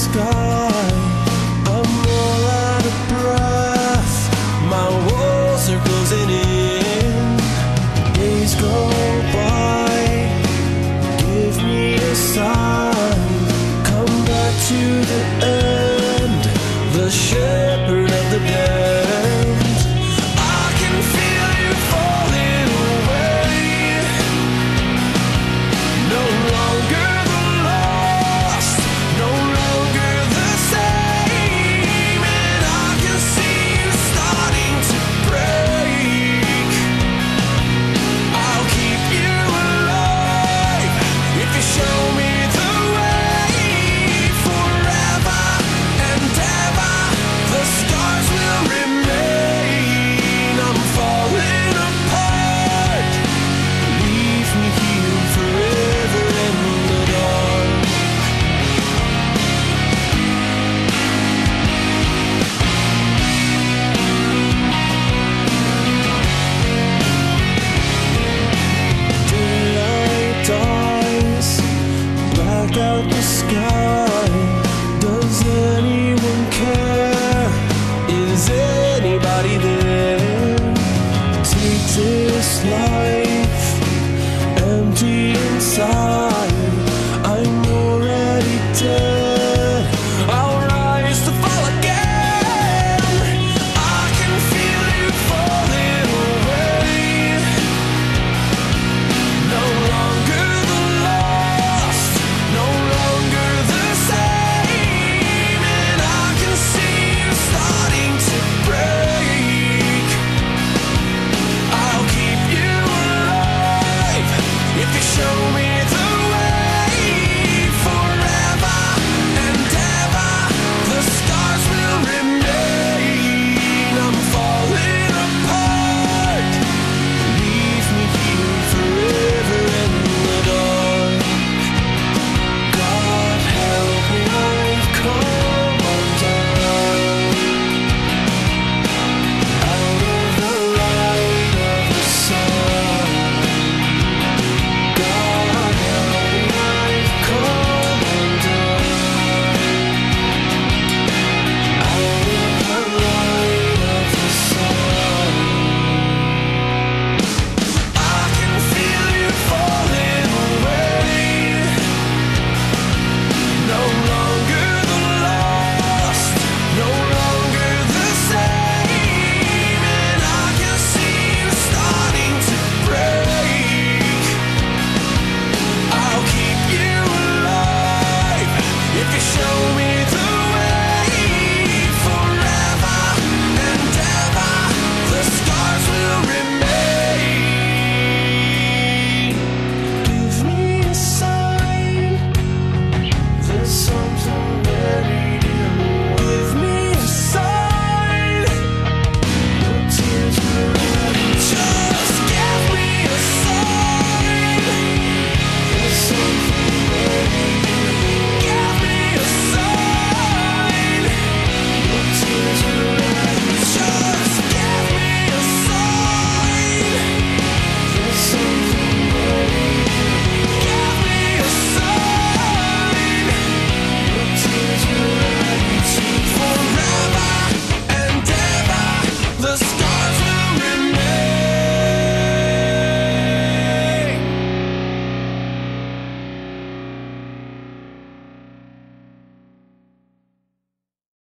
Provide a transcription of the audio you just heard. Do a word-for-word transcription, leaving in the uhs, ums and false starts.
sky. I'm all out of breath, my walls are closing in. Days go by, give me a sign. Come back to the end, the shepherd of the band. I can feel you falling away, no longer the lost, no longer the same. And I can see you starting to break. I'll keep you alive if you show me the way. Forever and ever, the stars will remain. I'm falling apart, leave me here forever in the dark. Daylight dies, black out the sky.